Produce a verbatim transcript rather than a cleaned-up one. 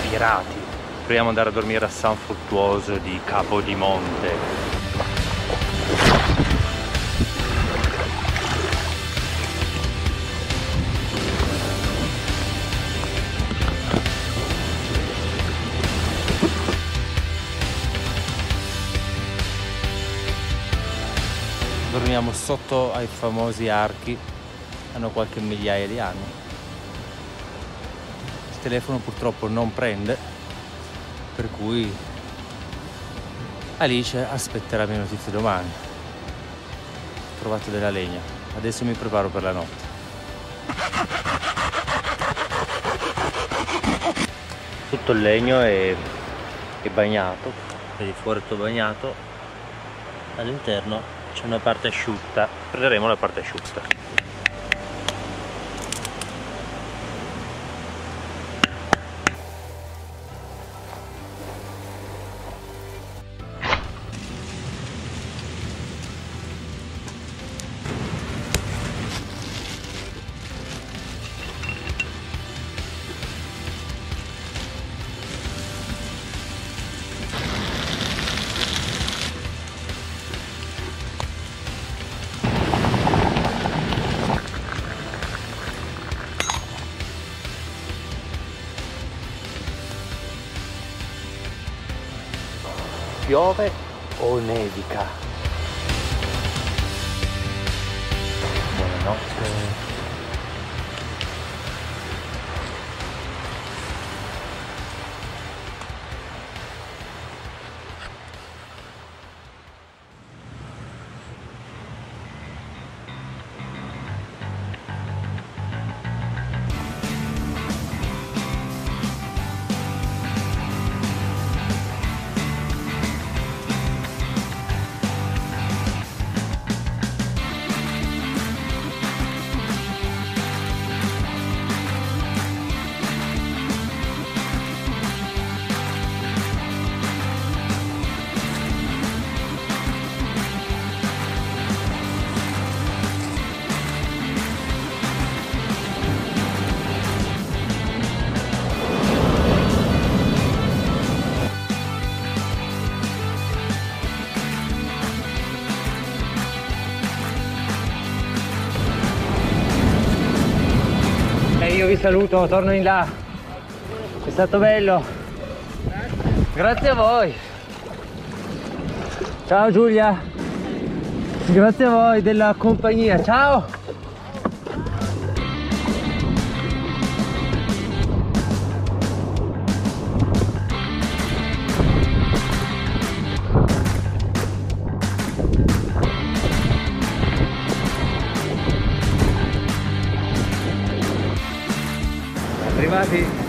pirati. Proviamo ad andare a dormire a San Fruttuoso di Capodimonte. Dormiamo sotto ai famosi archi, hanno qualche migliaia di anni. Il telefono purtroppo non prende, per cui Alice aspetterà mie notizie domani. Ho trovato della legna, adesso mi preparo per la notte. Tutto il legno è, è bagnato, vedi fuori tutto bagnato, all'interno c'è una parte asciutta, prenderemo la parte asciutta. Piove o nevica? Buonanotte. Io vi saluto, torno in là. È stato bello. Grazie a voi. Ciao Giulia. Grazie a voi della compagnia. Ciao. Arrivati